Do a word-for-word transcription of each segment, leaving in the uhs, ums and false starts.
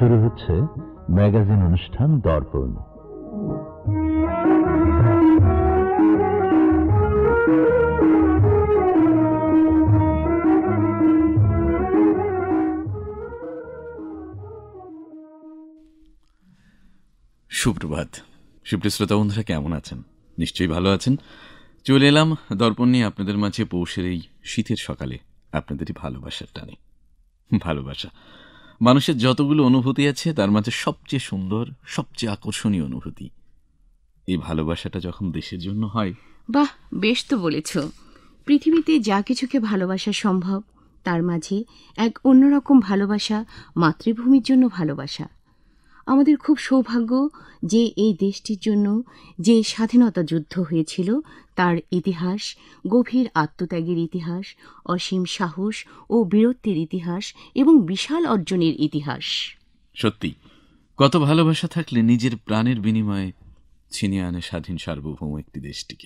শুরু হচ্ছে ম্যাগাজিন অনুষ্ঠান দর্পণ। সুপ্রভাত সুপ্রিয় শ্রোতা বন্ধুরা, কেমন আছেন? নিশ্চয়ই ভালো আছেন। চলে এলাম দর্পণ নিয়ে আপনাদের মাঝে পৌষের এই শীতের সকালে আপনাদেরই ভালোবাসার টানে। ভালোবাসা মানুষের যতগুলো অনুভূতি আছে তার মাঝে সবচেয়ে সুন্দর, সবচেয়ে আকর্ষণীয় অনুভূতি এই ভালোবাসাটা যখন দেশের জন্য হয়। বাহ, বেশ তো বলেছ। পৃথিবীতে যা কিছুকে ভালোবাসা সম্ভব তার মাঝে এক অন্যরকম ভালোবাসা মাতৃভূমির জন্য ভালোবাসা। আমাদের খুব সৌভাগ্য যে এই দেশটির জন্য যে স্বাধীনতা যুদ্ধ হয়েছিল তার ইতিহাস, গভীর আত্মত্যাগের ইতিহাস, অসীম সাহস ও বীরত্বের ইতিহাস এবং বিশাল অর্জনের ইতিহাস। সত্যি, কত ভালোবাসা থাকলে নিজের প্রাণের বিনিময়ে ছিনিয়ে আনে স্বাধীন সার্বভৌম একটি দেশটিকে।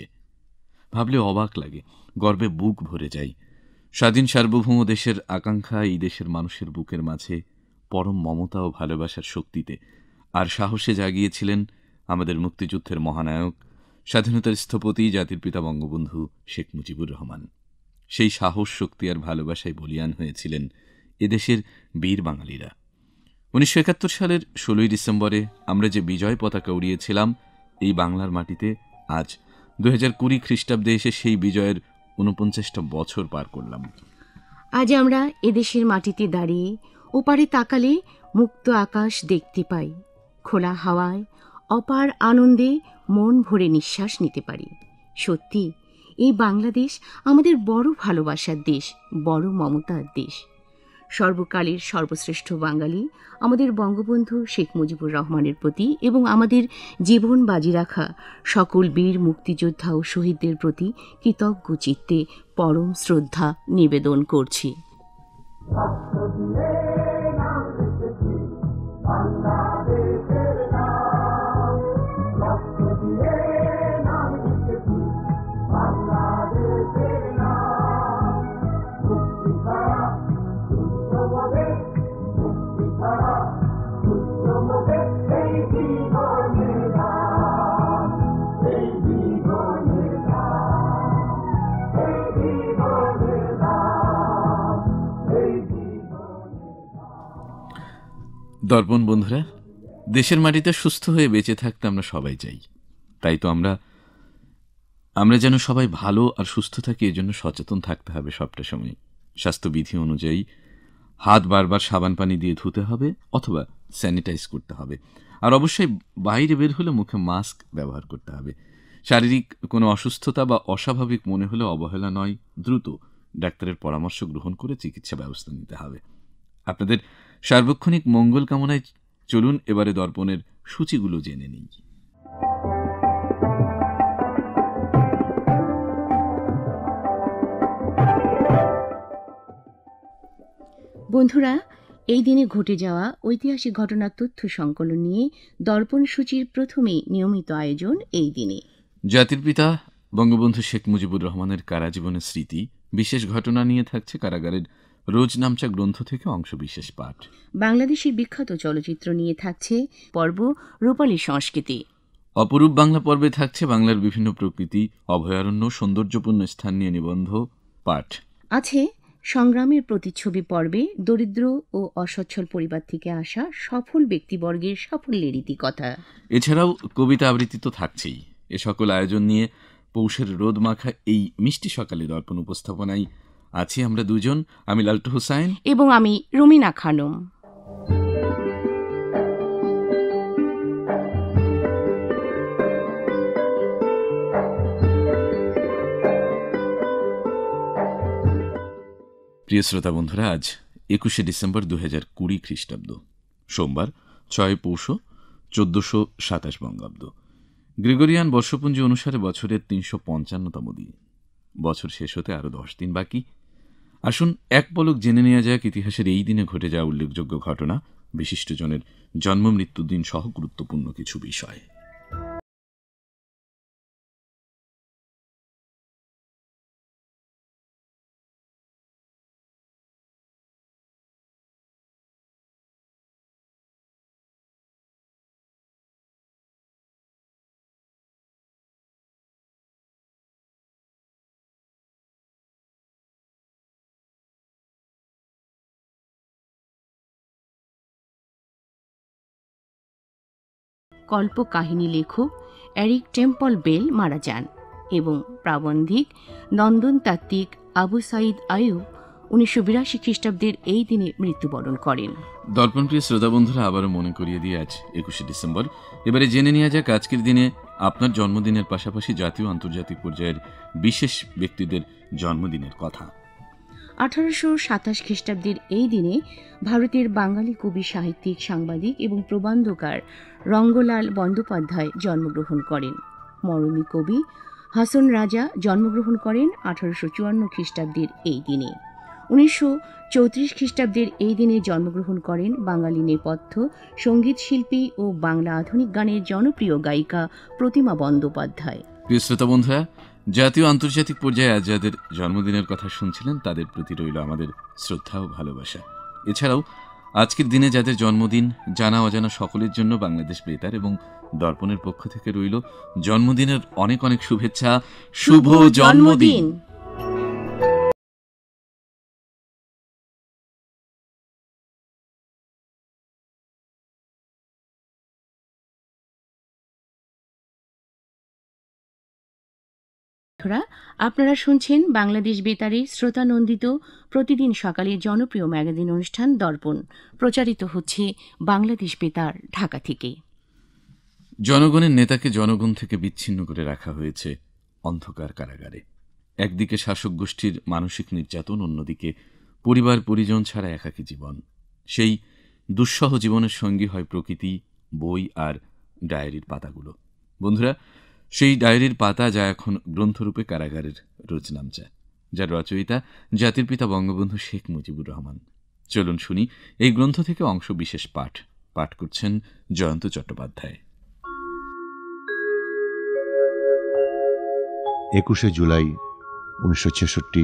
ভাবলে অবাক লাগে, গর্বে বুক ভরে যায়। স্বাধীন সার্বভৌম দেশের আকাঙ্ক্ষা এই দেশের মানুষের বুকের মাঝে পরম মমতা ও ভালোবাসার শক্তিতে আর সাহসে জাগিয়েছিলেন আমাদের মুক্তিযুদ্ধের মহানায়ক, স্বাধীনতার স্থপতি, জাতির পিতা বঙ্গবন্ধু শেখ মুজিবুর রহমান। সেই সাহস, শক্তি আর ভালোবাসায় বলীয়ান হয়েছিলেন এদেশের বীর বাঙালিরা। উনিশশো একাত্তর সালের ষোলোই ডিসেম্বরে আমরা যে বিজয় পতাকা উড়িয়েছিলাম এই বাংলার মাটিতে, আজ দুই হাজার কুড়ি খ্রিস্টাব্দে এসে সেই বিজয়ের ঊনপঞ্চাশটা বছর পার করলাম। আজ আমরা এদেশের মাটিতে দাঁড়িয়ে ওপারে তাকালে মুক্ত আকাশ দেখতে পাই, খোলা হাওয়ায় অপার আনন্দে মন ভরে নিঃশ্বাস নিতে পারি। সত্যি, এই বাংলাদেশ আমাদের বড় ভালোবাসার দেশ, বড় মমতার দেশ। সর্বকালের সর্বশ্রেষ্ঠ বাঙালি আমাদের বঙ্গবন্ধু শেখ মুজিবুর রহমানের প্রতি এবং আমাদের জীবন বাজি রাখা সকল বীর মুক্তিযোদ্ধা ও শহীদদের প্রতি কৃতজ্ঞ চিত্তে পরম শ্রদ্ধা নিবেদন করছি। দর্পণ বন্ধুরা, দেশের মাটিতে সুস্থ হয়ে বেঁচে থাকতে আমরা সবাই চাই। তাই তো আমরা আমরা যেন সবাই ভালো আর সুস্থ থাকি, এজন্য সচেতন থাকতে হবে সবটা সময়। স্বাস্থ্যবিধি অনুযায়ী হাত বারবার সাবান পানি দিয়ে ধুতে হবে অথবা স্যানিটাইজ করতে হবে। আর অবশ্যই বাইরে বের হলে মুখে মাস্ক ব্যবহার করতে হবে। শারীরিক কোনো অসুস্থতা বা অস্বাভাবিক মনে হলে অবহেলা নয়, দ্রুত ডাক্তারের পরামর্শ গ্রহণ করে চিকিৎসা ব্যবস্থা নিতে হবে। আপনাদের সার্বক্ষণিক মঙ্গল কামনায় চলুন এবারে দর্পণের সূচিগুলো জেনে নিই। বন্ধুরা, এই দিনে ঘটে যাওয়া ঐতিহাসিক ঘটনার তথ্য সংকলন নিয়ে দর্পণ সূচির প্রথমে নিয়মিত আয়োজন এই দিনে। জাতির পিতা বঙ্গবন্ধু শেখ মুজিবুর রহমানের কারাজীবনের স্মৃতি, বিশেষ ঘটনা নিয়ে থাকছে কারাগারের রোজ নামচা গ্রন্থ থেকে অংশ বিশেষ পাঠ। বাংলাদেশের বিখ্যাত চলচ্চিত্র নিয়ে থাকছে পর্ব রূপালী সংস্কৃতি। অপরূপ বাংলা পর্বে থাকছে বাংলার বিভিন্ন প্রকৃতি, অভয়ারণ্য, সৌন্দর্যপূর্ণ স্থান নিয়ে নিবন্ধ পাঠ। আছে সংগ্রামের প্রতিচ্ছবি পর্বে দরিদ্র ও অসচ্ছল পরিবার থেকে আসা সফল ব্যক্তিবর্গের সাফল্যের ইতিকথা। এছাড়াও কবিতা আবৃত্তি তো থাকছেই। এ সকল আয়োজন নিয়ে পৌষের রোদ মাখা এই মিষ্টি সকালে দর্পণ উপস্থাপনায় আছি আমরা দুজন, আমি লালটু হোসাইন এবং আমি রুমিনা খানম। প্রিয় শ্রোতা বন্ধুরা, আজ একুশে ডিসেম্বর দু হাজার কুড়ি খ্রিস্টাব্দ, সোমবার, ছয় পৌষ চোদ্দশো সাতাশ বঙ্গাব্দ। গ্রেগরিয়ান বর্ষপুঞ্জি অনুসারে বছরের তিনশো পঞ্চান্নতম দিন। বছর শেষ হতে আরো দশ দিন বাকি। আসুন এক পলক জেনে নেওয়া যাক ইতিহাসের এই দিনে ঘটে যাওয়া উল্লেখযোগ্য ঘটনা, বিশিষ্টজনের জন্ম মৃত্যুদিন সহ গুরুত্বপূর্ণ কিছু বিষয়। কল্পকাহিনী লেখক এরিক টেম্পল বেল মারা যান এবং প্রাবন্ধিক নন্দনতাত্ত্বিক আবু সাইদ আইয়ুব উনিশশো বিরাশি খ্রিস্টাব্দের এই দিনে মৃত্যুবরণ করেন। দর্পণপ্রিয় শ্রোতা বন্ধুরা, আবারও মনে করিয়ে দিয়ে আজ একুশে ডিসেম্বর। এবারে জেনে নেওয়া যাক আজকের দিনে আপনার জন্মদিনের পাশাপাশি জাতীয় আন্তর্জাতিক পর্যায়ের বিশেষ ব্যক্তিদের জন্মদিনের কথা। আঠারোশো সাতাশ খ্রিস্টাব্দের এই দিনে ভারতের বাঙালি কবি, সাহিত্যিক, সাংবাদিক এবং প্রবন্ধকার রঙ্গলাল বন্দ্যোপাধ্যায় জন্মগ্রহণ করেন। মরমী কবি হাসন রাজা জন্মগ্রহণ করেন আঠারোশো চুয়ান্ন খ্রিস্টাব্দের এই দিনে। উনিশশো চৌত্রিশ খ্রিস্টাব্দের এই দিনে জন্মগ্রহণ করেন বাঙালি নেপথ্য সঙ্গীত শিল্পী ও বাংলা আধুনিক গানের জনপ্রিয় গায়িকা প্রতিমা বন্দ্যোপাধ্যায়। প্রিয় শ্রোতা বন্ধুরা, জাতীয় আন্তর্জাতিক পর্যায়ে আজ যাদের জন্মদিনের কথা শুনছিলেন তাদের প্রতি রইল আমাদের শ্রদ্ধা ও ভালোবাসা। এছাড়াও আজকের দিনে যাদের জন্মদিন, জানা অজানা সকলের জন্য বাংলাদেশ বেতার এবং দর্পণের পক্ষ থেকে রইল জন্মদিনের অনেক অনেক শুভেচ্ছা। শুভ জন্মদিন। আপনারা শুনছেন বাংলাদেশ বেতারের শ্রোতানন্দিত প্রতিদিন সকালে জনপ্রিয় ম্যাগাজিন অনুষ্ঠান দর্পণ। প্রচারিত হচ্ছে বাংলাদেশ বেতার, ঢাকা থেকে। জনগণের নেতাকে জনগণ থেকে বিচ্ছিন্ন করে রাখা হয়েছে অন্ধকার কারাগারে। একদিকে শাসক গোষ্ঠীর মানসিক নির্যাতন, অন্যদিকে পরিবার পরিজন ছাড়া একাকী জীবন। সেই দুঃসহ জীবনের সঙ্গী হয় প্রকৃতি, বই আর ডায়েরির পাতাগুলো। বন্ধুরা, সেই ডায়েরির পাতা যা এখন গ্রন্থরূপে কারাগারের রোজনামচা, যার রচয়িতা জাতির পিতা বঙ্গবন্ধু শেখ মুজিবুর রহমান। চলুন শুনি এই গ্রন্থ থেকে অংশ বিশেষ পাঠ। পাঠ করছেন জয়ন্ত চট্টোপাধ্যায়। একুশে জুলাই উনিশশো ছেষট্টি।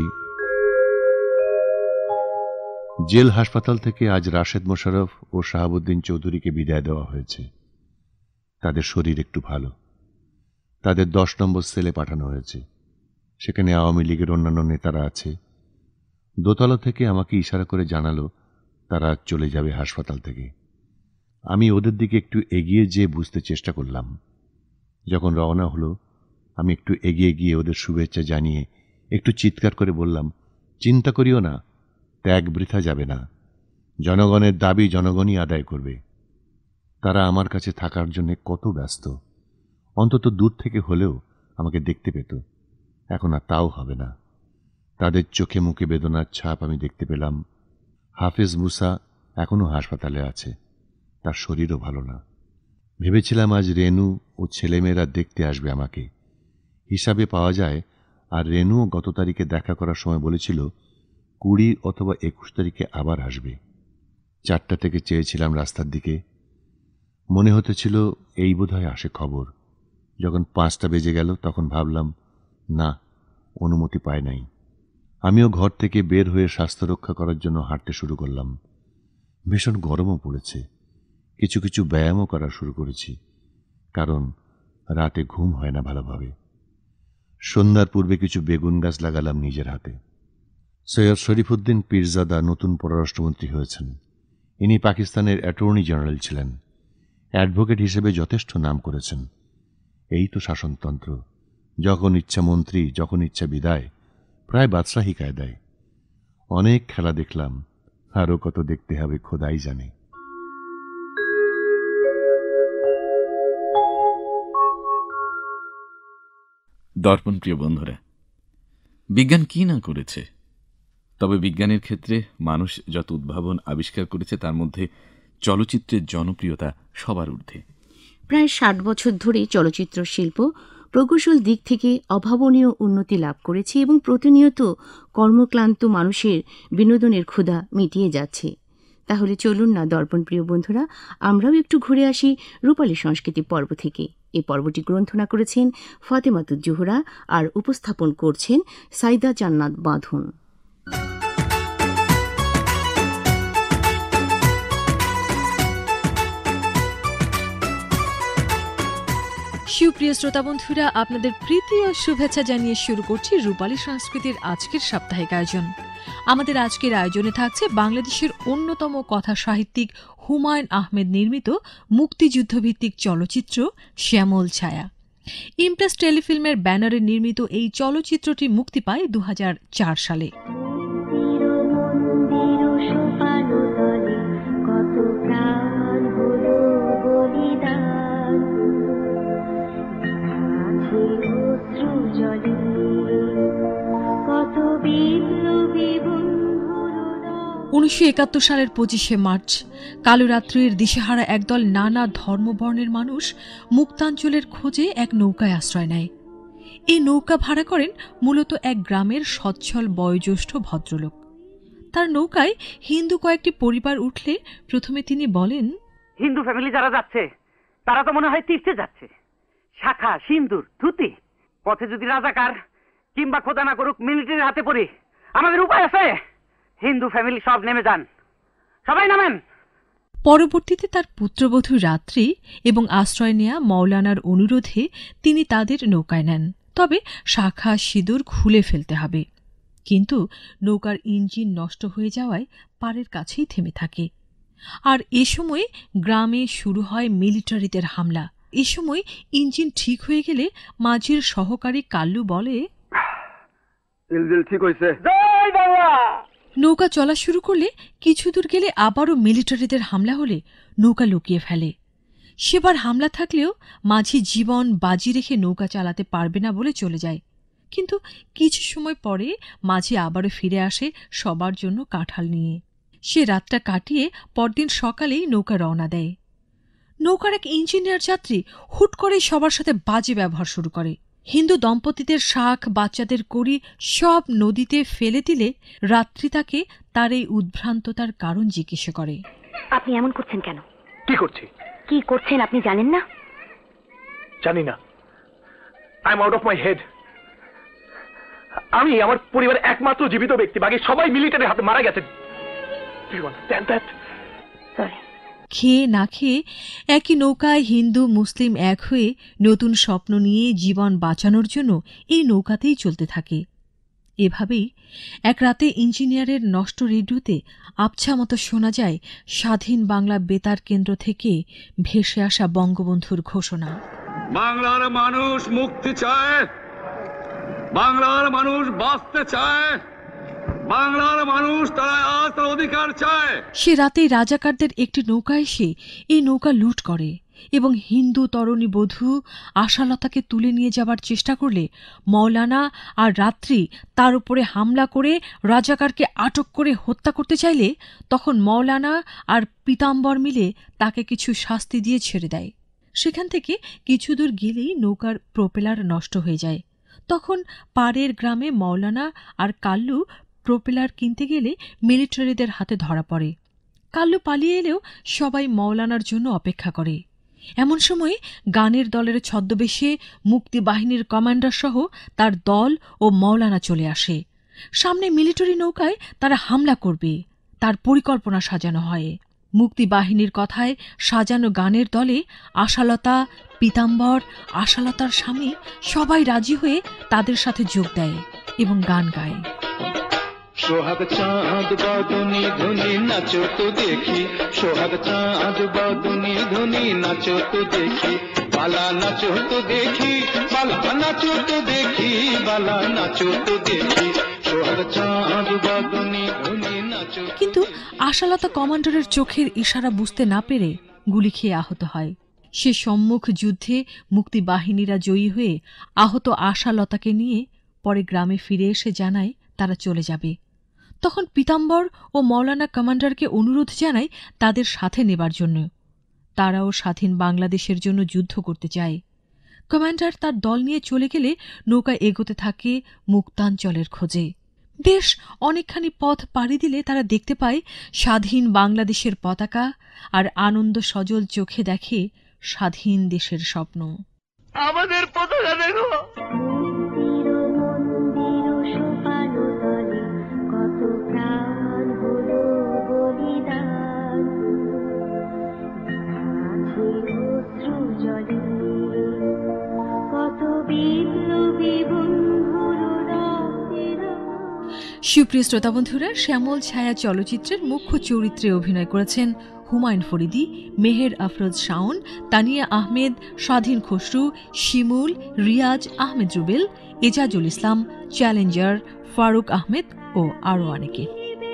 জেল হাসপাতাল থেকে আজ রাশেদ মোশাররফ ও শাহাবুদ্দিন চৌধুরীকে বিদায় দেওয়া হয়েছে। তাদের শরীর একটু ভালো। তাদের দশ নম্বর সেলে পাঠানো হয়েছে। সেখানে আওয়ামী লীগের অন্যান্য নেতারা আছে। দোতলা থেকে আমাকে ইশারা করে জানালো তারা চলে যাবে হাসপাতাল থেকে। আমি ওদের দিকে একটু এগিয়ে যেয়ে বুঝতে চেষ্টা করলাম। যখন রওনা হলো, আমি একটু এগিয়ে গিয়ে ওদের শুভেচ্ছা জানিয়ে একটু চিৎকার করে বললাম, চিন্তা করিও না, ত্যাগ বৃথা যাবে না। জনগণের দাবি জনগণই আদায় করবে। তারা আমার কাছে থাকার জন্য কত ব্যস্ত। অন্তত দূর থেকে হলেও আমাকে দেখতে পেত। এখন আর তাও হবে না। তাদের চোখে মুখে বেদনার ছাপ আমি দেখতে পেলাম। হাফেজ মুসা এখনও হাসপাতালে আছে। তার শরীরও ভালো না। ভেবেছিলাম আজ রেনু ও ছেলেমেয়েরা দেখতে আসবে আমাকে। হিসাবে পাওয়া যায় আর রেনুও গত তারিখে দেখা করার সময় বলেছিল কুড়ি অথবা একুশ তারিখে আবার আসবে। চারটা থেকে চেয়েছিলাম রাস্তার দিকে। মনে হতেছিল এই বোধহয় আসে খবর। যখন পাঁচটা বেজে গেল তখন ভাবলাম, না, অনুমতি পায় নাই। আমিও ঘর থেকে বের হয়ে স্বাস্থ্য রক্ষা করার জন্য হাঁটতে শুরু করলাম। ভীষণ গরমও পড়েছে। কিছু কিছু ব্যায়ামও করা শুরু করেছি, কারণ রাতে ঘুম হয় না ভালোভাবে। সন্ধ্যার পূর্বে কিছু বেগুন গাছ লাগালাম নিজের হাতে। সৈয়দ শরীফুদ্দিন পীরজাদা নতুন পররাষ্ট্রমন্ত্রী হয়েছেন। ইনি পাকিস্তানের অ্যাটর্নি জেনারেল ছিলেন। অ্যাডভোকেট হিসেবে যথেষ্ট নাম করেছেন। এই তো শাসনতন্ত্র, যখন ইচ্ছা মন্ত্রী, যখন ইচ্ছা বিদায়, প্রায় বাদশাহী কায়দায়। অনেক খেলা দেখলাম, আরও কত দেখতে হবে খোদাই জানে। দর্পণ প্রিয় বন্ধুরা, বিজ্ঞান কি না করেছে, তবে বিজ্ঞানের ক্ষেত্রে মানুষ যত উদ্ভাবন আবিষ্কার করেছে তার মধ্যে চলচ্চিত্রের জনপ্রিয়তা সবার ঊর্ধ্বে। প্রায় ষাট বছর ধরে চলচ্চিত্র শিল্প প্রকৌশল দিক থেকে অভাবনীয় উন্নতি লাভ করেছে এবং প্রতিনিয়ত কর্মক্লান্ত মানুষের বিনোদনের ক্ষুধা মিটিয়ে যাচ্ছে। তাহলে চলুন না দর্পণ প্রিয় বন্ধুরা, আমরাও একটু ঘুরে আসি রূপালী সংস্কৃতি পর্ব থেকে। এই পর্বটি গ্রন্থনা করেছেন ফাতেমাতুজ জোহরা আর উপস্থাপন করছেন সাইদা জান্নাত বাঁধন। সুপ্রিয় শ্রোতা বন্ধুরা, আপনাদের প্রীতি ও শুভেচ্ছা জানিয়ে শুরু করছি রূপালী সংস্কৃতির আজকের সাপ্তাহিক আয়োজন। আমাদের আজকের আয়োজনে থাকছে বাংলাদেশের অন্যতম কথা সাহিত্যিক হুমায়ুন আহমেদ নির্মিত মুক্তিযুদ্ধভিত্তিক চলচ্চিত্র শ্যামল ছায়া। ইমপ্রেস টেলিফিল্মের ব্যানারে নির্মিত এই চলচ্চিত্রটি মুক্তি পায় দু হাজার চার সালে। উনিশশো একাত্তর সালের পঁচিশে মার্চ কালরাত্রির দিশেহারা একদল নানা ধর্মবর্ণের মানুষ মুক্তাঞ্চলের খোঁজে এক নৌকায় আশ্রয় নেয়। এই নৌকা ভাড়া করেন মূলত এক গ্রামের সচ্ছল বয়োজ্যেষ্ঠ ভদ্রলোক। তার নৌকায় হিন্দু কয়েকটি পরিবার উঠলে প্রথমে তিনি বলেন, হিন্দু ফ্যামিলি যারা যাচ্ছে তারা তো মনে হয় তীর্থে যাচ্ছে। শাখা, সিন্দুর, ধুতি, পথে যদি রাজাকার কিংবা খোদা না করুক মিলিটারির হাতে পড়ি, আমাদের উপায় আছে? হিন্দু ফ্যামিলি সব নেমে যান, সবাই নামেন। পরবর্তীতে তার পুত্রবধূ রাত্রি এবং আশ্রয় নেয়া মৌলানার অনুরোধে তিনি তাদের নৌকায় নেন। তবে শাখা সিঁদুর খুলে ফেলতে হবে। কিন্তু নৌকার ইঞ্জিন নষ্ট হয়ে যাওয়ায় পাড়ের কাছেই থেমে থাকে। আর এ সময় গ্রামে শুরু হয় মিলিটারিদের হামলা। এ সময় ইঞ্জিন ঠিক হয়ে গেলে মাঝির সহকারী কাল্লু বলে, ঠিক হয়েছে, জয় বাবা। নৌকা চলা শুরু করলে কিছু দূর গেলে আবারও মিলিটারিদের হামলা হলে নৌকা লুকিয়ে ফেলে। সেবার হামলা থাকলেও মাঝি জীবন বাজি রেখে নৌকা চালাতে পারবে না বলে চলে যায়। কিন্তু কিছু সময় পরে মাঝি আবারও ফিরে আসে সবার জন্য কাঁঠাল নিয়ে। সে রাতটা কাটিয়ে পরদিন সকালেই নৌকা রওনা দেয়। নৌকার এক ইঞ্জিনিয়ার যাত্রী হুট করেই সবার সাথে বাজে ব্যবহার শুরু করে। হিন্দু দম্পতিদের শাক, বাচ্চাদের কড়ি সব নদীতে ফেলে দিলে রাত্রি তাকে তার এই উদ্ভ্রান্ততার কারণ জিজ্ঞেস করে। আপনি এমন করছেন কেন? কি করছি? কি করছেন আপনি জানেন না? জানি না। I am out of my head. আমি আমার পরিবারের একমাত্র জীবিত ব্যক্তি, বাকি সবাই মিলিটারির হাতে মারা গেছে। Do you understand that? Sorry. খেয়ে না খেয়ে একই নৌকায় হিন্দু মুসলিম এক হয়ে নতুন স্বপ্ন নিয়ে জীবন বাঁচানোর জন্য এই নৌকাতেই চলতে থাকে। এভাবেই এক রাতে ইঞ্জিনিয়ারের নষ্ট রেডিওতে আবছা মতো শোনা যায় স্বাধীন বাংলা বেতার কেন্দ্র থেকে ভেসে আসা বঙ্গবন্ধুর ঘোষণা। বাংলার মানুষ মুক্তি চায়, বাংলার মানুষ বাঁচতে চায়, বাংলার মানুষ তারা আজ তার অধিকার চায়। সে রাতেই রাজাকারদের একটি নৌকা এসে এই নৌকা লুট করে এবং হিন্দু তরুণী বধূ আশালতাকে তুলে নিয়ে যাবার চেষ্টা করলে মৌলানা আর রাত্রি তার উপরে হামলা করে রাজাকারকে আটক করে হত্যা করতে চাইলে তখন মৌলানা আর পীতাম্বর মিলে তাকে কিছু শাস্তি দিয়ে ছেড়ে দেয়। সেখান থেকে কিছু দূর গেলেই নৌকার প্রোপেলার নষ্ট হয়ে যায়। তখন পাড়ের গ্রামে মৌলানা আর কাল্লু প্রোপেলার কিনতে গেলে মিলিটারিদের হাতে ধরা পড়ে। কাল্লু পালিয়ে এলেও সবাই মৌলানার জন্য অপেক্ষা করে। এমন সময় গানের দলের ছদ্মবেশে মুক্তি বাহিনীর কমান্ডার সহ তার দল ও মৌলানা চলে আসে। সামনে মিলিটারি নৌকায় তারা হামলা করবে, তার পরিকল্পনা সাজানো হয়। মুক্তি বাহিনীর কথায় সাজানো গানের দলে আশালতা, পীতাম্বর, আশালতার স্বামী সবাই রাজি হয়ে তাদের সাথে যোগ দেয় এবং গান গায়। সোহাগ চাঁদ বদনি ধনি নাচো তো দেখি, সোহাগ চাঁদ বদনি ধনি নাচো তো দেখি, বালা নাচো তো দেখি, বালা নাচো তো দেখি, বালা নাচো তো দেখি, সোহাগ চাঁদ বদনি ধনি নাচো। কিন্তু আশালতা কমান্ডারের চোখের ইশারা বুঝতে না পেরে গুলি খেয়ে আহত হয়। সে সম্মুখ যুদ্ধে মুক্তি বাহিনীরা জয়ী হয়ে আহত আশালতাকে নিয়ে পরে গ্রামে ফিরে এসে জানায় তারা চলে যাবে। তখন পীতাম্বর ও মৌলানা কমান্ডারকে অনুরোধ জানায় তাদের সাথে নেবার জন্য। তারাও স্বাধীন বাংলাদেশের জন্য যুদ্ধ করতে চায়। কমান্ডার তার দল নিয়ে চলে গেলে নৌকা এগোতে থাকে মুক্তাঞ্চলের খোঁজে। বেশ অনেকখানি পথ পাড়ি দিলে তারা দেখতে পায় স্বাধীন বাংলাদেশের পতাকা আর আনন্দ সজল চোখে দেখে স্বাধীন দেশের স্বপ্ন। আমাদের পতাকা দেখো। সুপ্রিয় শ্রোতা বন্ধুরা, শ্যামল ছায়া চলচ্চিত্রের মুখ্য চরিত্রে অভিনয় করেছেন হুমায়ুন ফরিদি, মেহের আফরোজ শাওন, তানিয়া আহমেদ, স্বাধীন খসরু, শিমুল, রিয়াজ আহমেদ রুবেল, এজাজুল ইসলাম, চ্যালেঞ্জার, ফারুক আহমেদ ও আরও অনেকে।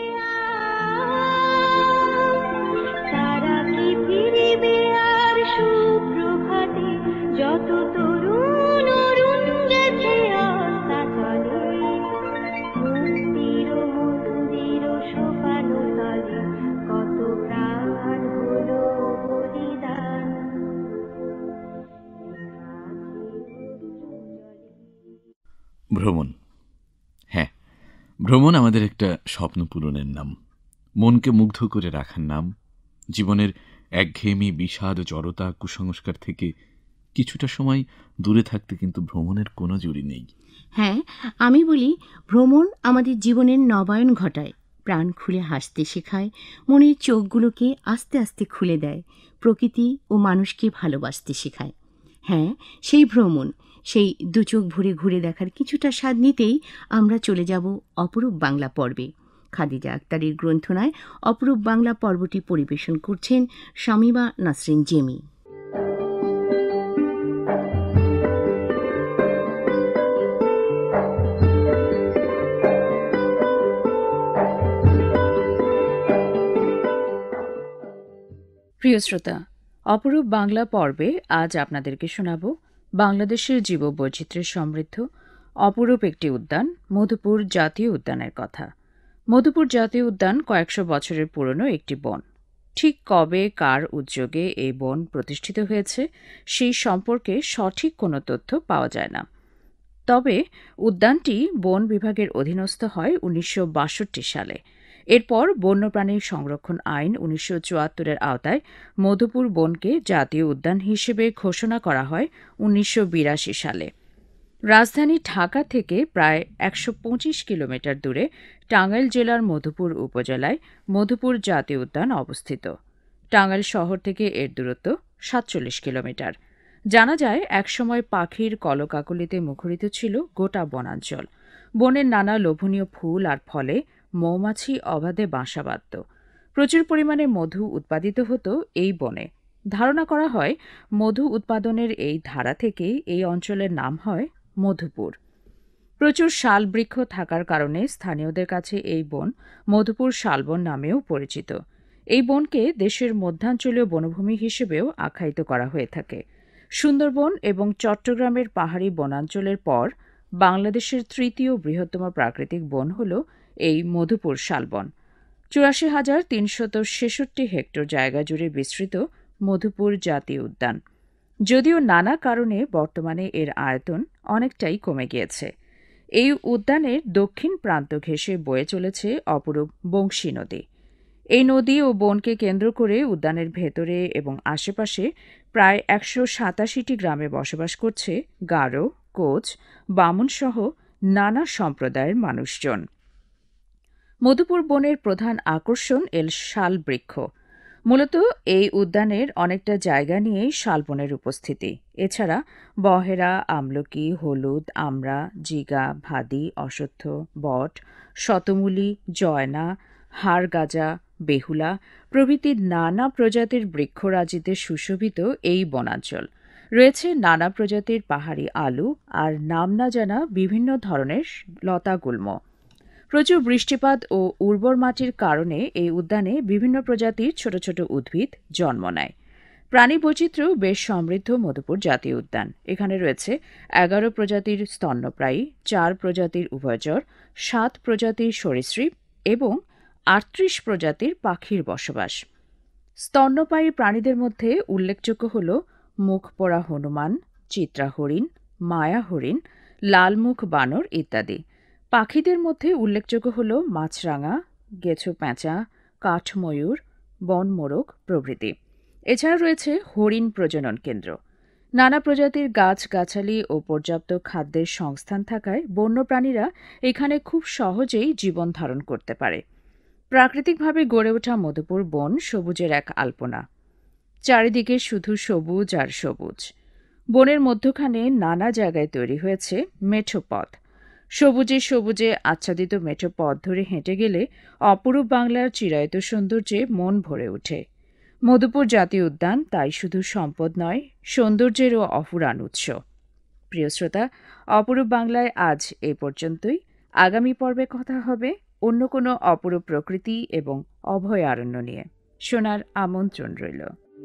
ভ্রমণ, হ্যাঁ, ভ্রমণ আমাদের একটা স্বপ্ন পূরণের নাম, মনকে মুগ্ধ করে রাখার নাম, জীবনের একঘেয়েমি, বিষাদ, জড়তা, কুসংস্কার থেকে কিছুটা সময় দূরে থাকতে কিন্তু ভ্রমণের কোনো জুড়ি নেই। হ্যাঁ, আমি বলি ভ্রমণ আমাদের জীবনের নবায়ন ঘটায়, প্রাণ খুলে হাসতে শেখায়, মনের চোখগুলোকে আস্তে আস্তে খুলে দেয়, প্রকৃতি ও মানুষকে ভালোবাসতে শেখায়। হ্যাঁ, সেই ভ্রমণ, সেই দু চোখ ভরে ঘুরে দেখার কিছুটা স্বাদ নিতেই আমরা চলে যাব অপরূপ বাংলা পর্বে। খাদিজা আক্তারের গ্রন্থনায় অপরূপ বাংলা পর্বটি পরিবেশন করছেন শামীমা নাসরিন জেমি। প্রিয় শ্রোতা, অপরূপ বাংলা পর্বে আজ আপনাদেরকে শোনাব বাংলাদেশের জীববৈচিত্র্যের সমৃদ্ধ অপরূপ একটি উদ্যান, মধুপুর জাতীয় উদ্যানের কথা। মধুপুর জাতীয় উদ্যান কয়েকশো বছরের পুরনো একটি বন। ঠিক কবে, কার উদ্যোগে এই বন প্রতিষ্ঠিত হয়েছে সেই সম্পর্কে সঠিক কোনো তথ্য পাওয়া যায় না। তবে উদ্যানটি বন বিভাগের অধীনস্থ হয় উনিশশো বাষট্টি সালে। এরপর বন্যপ্রাণী সংরক্ষণ আইন উনিশশো চুয়াত্তরের আওতায় মধুপুর বনকে জাতীয় উদ্যান হিসেবে ঘোষণা করা হয় উনিশশো বিরাশি সালে। রাজধানী ঢাকা থেকে প্রায় একশো পঁচিশ কিলোমিটার দূরে টাঙ্গাইল জেলার মধুপুর উপজেলায় মধুপুর জাতীয় উদ্যান অবস্থিত। টাঙ্গাইল শহর থেকে এর দূরত্ব সাতচল্লিশ কিলোমিটার। জানা যায়, একসময় পাখির কলকাকলিতে মুখরিত ছিল গোটা বনাঞ্চল। বনের নানা লোভনীয় ফুল আর ফলে মৌমাছি অবাধে বাসা বাঁধত। প্রচুর পরিমাণে মধু উৎপাদিত হতো এই বনে। ধারণা করা হয়, মধু উৎপাদনের এই ধারা থেকেই এই অঞ্চলের নাম হয় মধুপুর। প্রচুর শাল বৃক্ষ থাকার কারণে স্থানীয়দের কাছে এই বন মধুপুর শালবন নামেও পরিচিত। এই বনকে দেশের মধ্যাঞ্চলীয় বনভূমি হিসেবেও আখ্যায়িত করা হয়ে থাকে। সুন্দরবন এবং চট্টগ্রামের পাহাড়ি বনাঞ্চলের পর বাংলাদেশের তৃতীয় বৃহত্তম প্রাকৃতিক বন হল এই মধুপুর শালবন। চুরাশি হাজার তিনশত ছেষট্টি হেক্টর জায়গা জুড়ে বিস্তৃত মধুপুর জাতীয় উদ্যান। যদিও নানা কারণে বর্তমানে এর আয়তন অনেকটাই কমে গিয়েছে। এই উদ্যানের দক্ষিণ প্রান্ত ঘেঁষে বয়ে চলেছে অপরূপ বংশী নদী। এই নদী ও বনকে কেন্দ্র করে উদ্যানের ভেতরে এবং আশেপাশে প্রায় একশো সাতাশিটি গ্রামে বসবাস করছে গারো, কোচ, বামুনসহ নানা সম্প্রদায়ের মানুষজন। মধুপুর বনের প্রধান আকর্ষণ এল শাল বৃক্ষ। মূলত এই উদ্যানের অনেকটা জায়গা নিয়েই শালবনের উপস্থিতি। এছাড়া বহেরা, আমলকি, হলুদ, আমড়া, জিগা, ভাদি, অশ্বত্থ, বট, শতমূলী, জয়না, হাড়গাজা, বেহুলা প্রভৃতি নানা প্রজাতির বৃক্ষরাজিতে সুশোভিত এই বনাঞ্চল। রয়েছে নানা প্রজাতির পাহাড়ি আলু আর নাম না জানা বিভিন্ন ধরনের লতাগুল্ম। প্রচুর বৃষ্টিপাত ও উর্বর মাটির কারণে এই উদ্যানে বিভিন্ন প্রজাতির ছোট ছোট উদ্ভিদ জন্ম নেয়। প্রাণী বৈচিত্র্য বেশ সমৃদ্ধ মধুপুর জাতীয় উদ্যান। এখানে রয়েছে এগারো প্রজাতির স্তন্যপ্রায়ী, চার প্রজাতির উভয়চর, সাত প্রজাতির সরীসৃপ এবং আটত্রিশ প্রজাতির পাখির বসবাস। স্তন্যপায়ী প্রাণীদের মধ্যে উল্লেখযোগ্য হল মুখপোড়া হনুমান, চিত্রা হরিণ, মায়া হরিণ, লালমুখ বানর ইত্যাদি। পাখিদের মধ্যে উল্লেখযোগ্য হল মাছরাঙা, গেছো প্যাঁচা, কাঠময়ূর, বনমোরগ প্রভৃতি। এছাড়া রয়েছে হরিণ প্রজনন কেন্দ্র। নানা প্রজাতির গাছগাছালি ও পর্যাপ্ত খাদ্যের সংস্থান থাকায় বন্যপ্রাণীরা এখানে খুব সহজেই জীবন ধারণ করতে পারে। প্রাকৃতিকভাবে গড়ে ওঠা মধুপুর বন সবুজের এক আলপনা। চারিদিকে শুধু সবুজ আর সবুজ। বনের মধ্যখানে নানা জায়গায় তৈরি হয়েছে মেঠো পথ। সবুজে সবুজে আচ্ছাদিত মেঠো পথ ধরে হেঁটে গেলে অপরূপ বাংলার চিরায়ত সৌন্দর্যে মন ভরে ওঠে। মধুপুর জাতীয় উদ্যান তাই শুধু সম্পদ নয়, সৌন্দর্যেরও অফুরান উৎস। প্রিয় শ্রোতা, অপরূপ বাংলায় আজ এ পর্যন্তই। আগামী পর্বে কথা হবে অন্য কোনো অপরূপ প্রকৃতি এবং অভয়ারণ্য নিয়ে। শোনার আমন্ত্রণ রইল।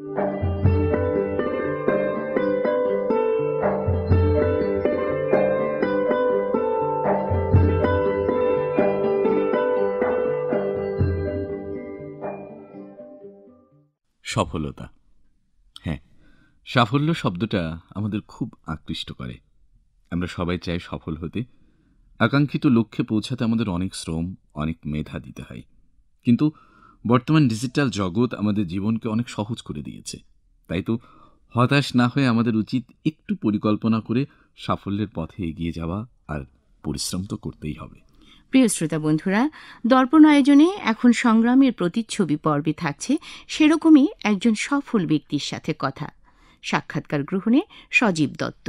সফলতা। হ্যাঁ, সাফল্য শব্দটা আমাদের খুব আকৃষ্ট করে। আমরা সবাই চাই সফল হতে। আকাঙ্ক্ষিত লক্ষ্যে পৌঁছাতে আমাদের অনেক শ্রম, অনেক মেধা দিতে হয়। কিন্তু বর্তমান ডিজিটাল জগৎ আমাদের জীবনকে অনেক সহজ করে দিয়েছে। তাই তো হতাশ না হয়ে আমাদের উচিত একটু পরিকল্পনা করে সাফল্যের পথে এগিয়ে যাওয়া, আর পরিশ্রম তো করতেই হবে। প্রিয় শ্রোতা বন্ধুরা, দর্পণ আয়োজনে এখন সংগ্রামের প্রতিচ্ছবি পর্বে থাকছে সেরকমই একজন সফল ব্যক্তির সাথে কথা। সাক্ষাৎকার গ্রহণে সজীব দত্ত।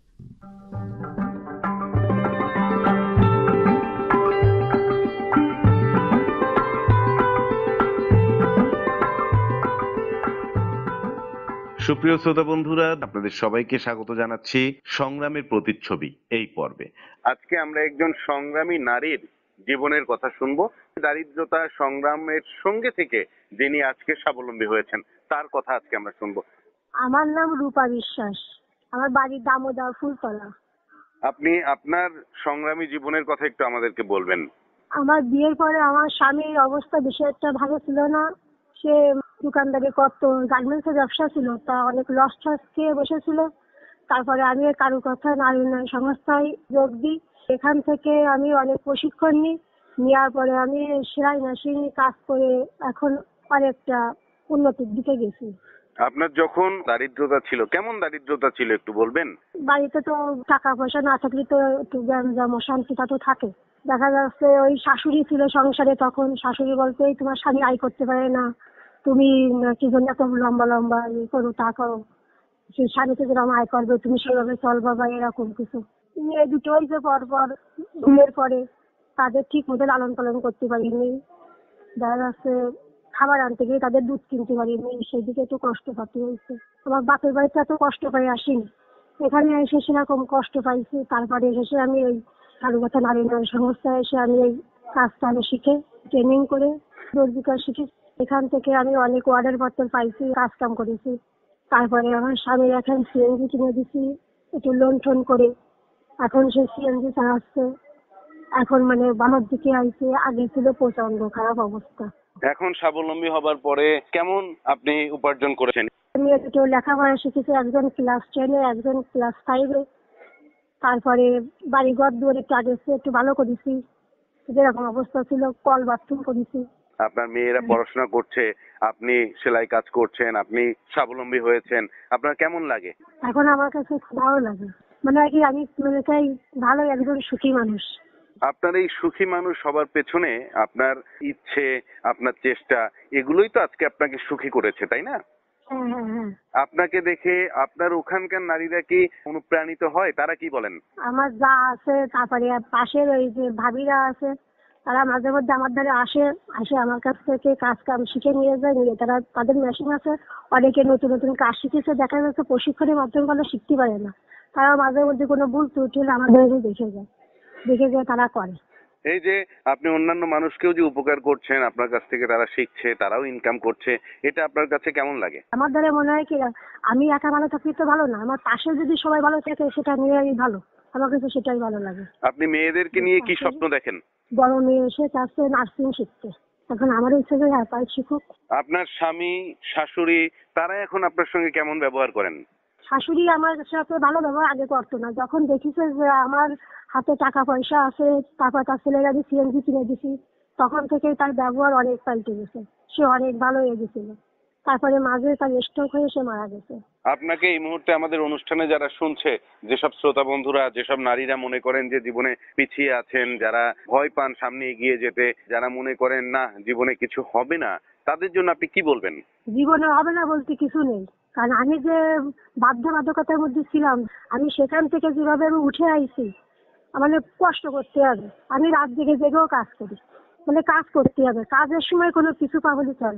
সুপ্রিয় শ্রোতা বন্ধুরা, আপনাদের সবাইকে স্বাগত জানাচ্ছি সংগ্রামের প্রতিচ্ছবি এই পর্বে। আজকে আমরা একজন সংগ্রামী নারীর জীবনের কথা শুনবো। দারিদ্রতা সংগ্রামের সঙ্গে থেকে যিনি আজকে স্বাবলম্বী হয়েছেন তার কথা আজকে আমরা শুনবো। আমার নাম রূপা বিশ্বাস, আমার বাড়ি দামোদর ফুলতলা। আপনি আপনার সংগ্রামী জীবনের কথা একটু আমাদেরকে বলবেন। আমার বিয়ের পরে আমার স্বামীর অবস্থা বেশি একটা ভালো ছিল না। সে দোকানদারি করতো, গার্মেন্টসের ব্যবসা ছিল, তা অনেক লস টস খেয়ে বসেছিল। তারপরে আমি কারো কথা নারী উন্নয়ন সংস্থায় যোগ দিই। এখান থেকে আমি অনেক প্রশিক্ষণ নিই। নেওয়ার পরে আমি সেলাই মেশিন কাজ করে এখন অনেকটা উন্নতির দিকে গেছি। আপনার যখন দারিদ্রতা ছিল, কেমন দারিদ্রতা ছিল একটু বলবেন? বাড়িতে তো টাকা পয়সা না থাকলে তো একটু গ্যাঞ্জাম অশান্তিটা তো থাকে। দেখা যাচ্ছে ওই শাশুড়ি ছিল সংসারে, তখন শাশুড়ি বলতে তোমার স্বামী আয় করতে পারে না, তুমি কি জন্য এত লম্বা লম্বা ই করো তা করো, সেই স্বামীতে যেরকম আয় করবে তুমি সেভাবে চলবা বা এরকম কিছু। মেয়ে দুটো হয়েছে পর পর, বিয়ের পরে তাদের ঠিক মতো লালন পালন করতে পারিনি। দেখা যাচ্ছে খাবার আনতে গিয়ে তাদের দুধ কিনতে পারিনি, সেদিকে একটু কষ্ট পাতে হয়েছে। আমার বাপের বাড়িতে এত কষ্ট পাই আসিনি, এখানে এসে সেরকম কষ্ট পাইছি। তারপরে এসে আমি এই চারুকথা নারী উন্নয়ন সংস্থায় এসে আমি এই কাজটা আমি শিখে ট্রেনিং করে রোজগার শিখে এখান থেকে আমি অনেক অর্ডার পত্র পাইছি, কাজ কাম করেছি। তারপরে আমার স্বামী এখন সিএনজি কিনে দিছি একটু লোন টোন করে, এখন সে সিএনজি চালাচ্ছে। এখন মানে বানোর দিকে আইছে, আগে ছিল প্রচন্ড খারাপ অবস্থা। এখন স্বাবলম্বী হবার পরে কেমন আপনি উপার্জন করেছেন? আমি একটু লেখাপড়া শিখেছি, একজন ক্লাস টেনে, একজন ক্লাস ফাইভে। তারপরে বাড়িঘর দুয়ারে একটু আগে একটু ভালো করেছি, যেরকম অবস্থা ছিল কল বাথরুম করেছি। আপনার মেয়েরা পড়াশোনা করছে, আপনি সেলাই কাজ করছেন, আপনি স্বাবলম্বী হয়েছেন, আপনার কেমন লাগে? এখন আমার কাছে ভালো লাগে, মানে কি আমি মনে চাই ভালো একজন সুখী মানুষ। আপনার এই সুখী মানুষ হবার পেছনে আপনার ইচ্ছে, আপনার চেষ্টা, এগুলোই তো আজকে আপনাকে সুখী করেছে, তাই না? হ্যাঁ হ্যাঁ হ্যাঁ। আপনাকে দেখে আপনার ওখানকার নারীরা কি অনুপ্রাণিত হয়? তারা কি বলেন? আমার যা আছে, তারপরে পাশের ওই যে ভাবিরা আছে, তারা মাঝে মধ্যে আমার ধারে আসে, আসে আমার কাছ থেকে কাজ কাম শিখে নিয়ে যায়। নিয়ে তারা তাদের মেশিন আছে, অনেকে নতুন নতুন কাজ শিখেছে। দেখা যাচ্ছে প্রশিক্ষণের মাধ্যমে কোনো শিখতে পারে না, তারা মাঝে মধ্যে কোনো ভুল ত্রুটি হলে আমাদের দেখে যায়, দেখে যায় তারা করে। এই যে আপনি অন্যান্য মানুষকেও যে উপকার করছেন, আপনার কাছ থেকে তারা শিখছে, তারাও ইনকাম করছে, এটা আপনার কাছে কেমন লাগে? আমার দ্বারা মনে হয় কি আমি একা ভালো থাকলে তো ভালো না, আমার পাশে যদি সবাই ভালো থাকে সেটা নিয়েই ভালো, আমার কাছে সেটাই ভালো লাগে। আপনি মেয়েদেরকে নিয়ে কি স্বপ্ন দেখেন? বড় মেয়ে এসে চাচ্ছে নার্সিং শিখতে, এখন আমার ইচ্ছে যে হ্যাঁ তাই শিখুক। আপনার স্বামী, শাশুড়ি, তারা এখন আপনার সঙ্গে কেমন ব্যবহার করেন? শাশুড়ি আমার সাথে ভালো ব্যবহার আগে করতো না, যখন দেখিছে যে আমার হাতে টাকা পয়সা আছে, তারপর তার ছেলেরা আমি সিএনজি কিনে দিছি, তখন থেকে তার ব্যবহার অনেক পাল্টে গেছে, সে অনেক ভালো হয়ে গেছিল। তারপরে মাঝে তার স্ট্রোক হয়ে সে মারা গেছে। আপনাকে এই মুহূর্তে আমাদের অনুষ্ঠানে যারা শুনছে, যেসব শ্রোতা বন্ধুরা, যেসব নারীরা মনে করেন যে জীবনে পিছিয়ে আছেন, যারা ভয় পান সামনে এগিয়ে যেতে, যারা মনে করেন না জীবনে কিছু হবে না, তাদের জন্য আপনি কি বলবেন? জীবনে হবে না বলতে কিছু নেই, কারণ আমি যে বাধ্যবাধকতার মধ্যে ছিলাম, আমি সেখান থেকে যেভাবে আমি উঠে আইছি, মানে কষ্ট করতে হবে। আমি রাত জেগে জেগেও কাজ করি, মানে কাজ করতে হবে, কাজের সময় কোনো কিছু পাবলি চলবে না।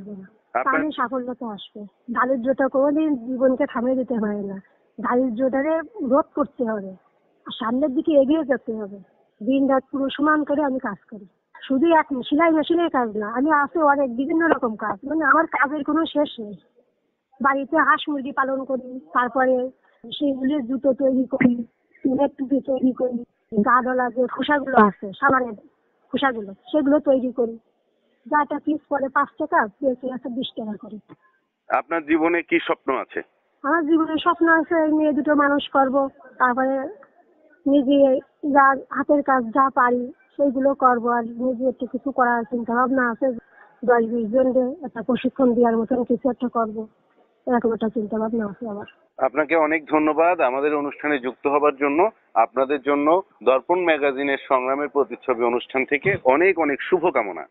তাহলে সাফল্যতা আসবে। দারিদ্রতা কোনোদিন জীবনকে থামিয়ে দিতে পারে না, দারিদ্রতারে রোধ করতে হবে আর সামনের দিকে এগিয়ে যেতে হবে। দিন রাত পুরো সমান করে আমি কাজ করি, শুধু এক সেলাই মেশিনের কাজ না, আমি আছে অনেক বিভিন্ন রকম কাজ, মানে আমার কাজের কোনো শেষ নেই। বাড়িতে হাঁস মুরগি পালন করি, তারপরে সেগুলির জুতো তৈরি করি, চুলের টুপি তৈরি করি, গা ডলা যে খোসাগুলো আছে সাবানের খোসাগুলো সেগুলো তৈরি করি, যাটা পিস পরে পাঁচ টাকা বেশি আছে বিশ টাকা করে। আপনার জীবনে কি স্বপ্ন আছে? আমার জীবনের স্বপ্ন আছে মেয়ে দুটো মানুষ করব, তারপরে নিজে যা হাতের কাজ যা পারি সেইগুলো করব, আর নিজে একটু কিছু করার চিন্তা ভাবনা আছে, দশ বিশ জনকে একটা প্রশিক্ষণ দেওয়ার মতন কিছু একটা করবো, এরকম একটা চিন্তা ভাবনা আছে আমার। আপনাকে অনেক ধন্যবাদ আমাদের অনুষ্ঠানে যুক্ত হবার জন্য। আপনাদের জন্য দর্পণ ম্যাগাজিনের সংগ্রামের প্রতিচ্ছবি অনুষ্ঠান থেকে অনেক অনেক শুভকামনা।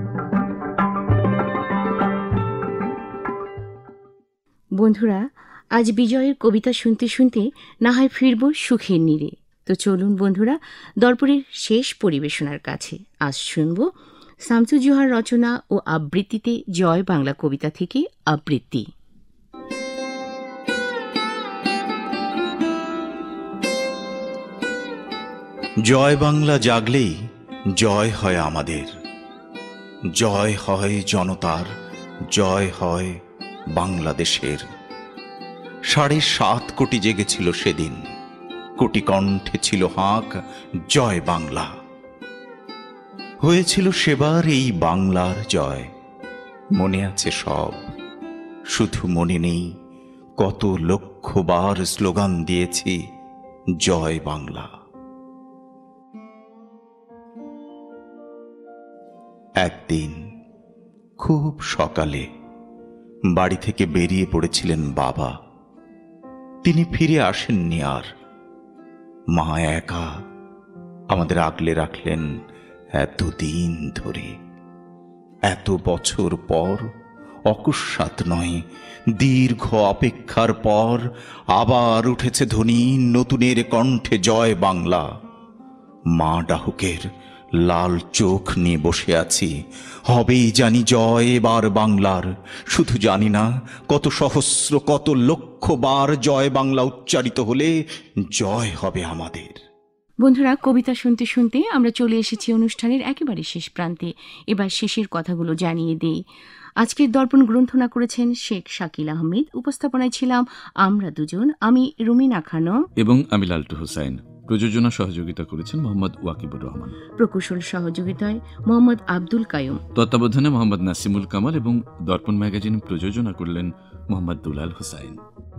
বন্ধুরা, আজ বিজয়ের কবিতা শুনতে শুনতে না হয় ফিরব সুখের নীড়ে। তো চলুন বন্ধুরা, দর্পণের শেষ পরিবেশনার কাছে আজ শুনব শামসুজ্জোহার রচনা ও আবৃত্তিতে জয় বাংলা কবিতা থেকে আবৃত্তি। জয় বাংলা জাগলেই জয় হয় আমাদের, জয় হয় জনতার, জয় হয় বাংলাদেশের। সাড়ে সাত কোটি জেগেছিল সেদিন, কোটি কণ্ঠে ছিল হাঁক জয় বাংলা। হয়েছিল সেবার এই বাংলার জয়, মনে আছে সব, শুধু মনে নেই কত লক্ষবার স্লোগান দিয়েছি জয় বাংলা। একদিন খুব সকালে বাড়ি থেকে বেরিয়ে পড়েছিলেন বাবা। তিনি ফিরে আসেননি আর। মা একা আমাদের আগলে রাখলেন এতদিন ধরে। এত বছর পর, অকস্মাৎ নয়, দীর্ঘ অপেক্ষার পর আবার উঠেছে ধ্বনি নতুনের কণ্ঠে জয় বাংলা। মা ডাহুকের লাল চোখ নিয়ে বসে আছি, হবেই জানি জয় এবার বাংলার। শুধু জানি না কত সহস্র কত লক্ষ বার জয় বাংলা উচ্চারিত হলে জয় হবে আমাদের। বন্ধুরা, কবিতা শুনতে শুনতে আমরা চলে এসেছি অনুষ্ঠানের একেবারে শেষ প্রান্তে। এবার শেষের কথাগুলো জানিয়ে দেই। আজকের দর্পণ গ্রন্থনা করেছেন শেখ শাকিল আহমেদ। উপস্থাপনায় ছিলাম আমরা দুজন, আমি রুমিনা খানম এবং আমি লালটু হোসাইন। প্রযোজনা সহযোগিতা করেছেন মোহাম্মদ ওয়াকিবুর রহমান। প্রকৌশল সহযোগিতায় মোহাম্মদ আব্দুল কায়ুম। তত্ত্বাবধানে মোহাম্মদ নাসিমুল কামাল এবং দর্পণ ম্যাগাজিন প্রযোজনা করলেন মোহাম্মদ দুলাল হোসাইন।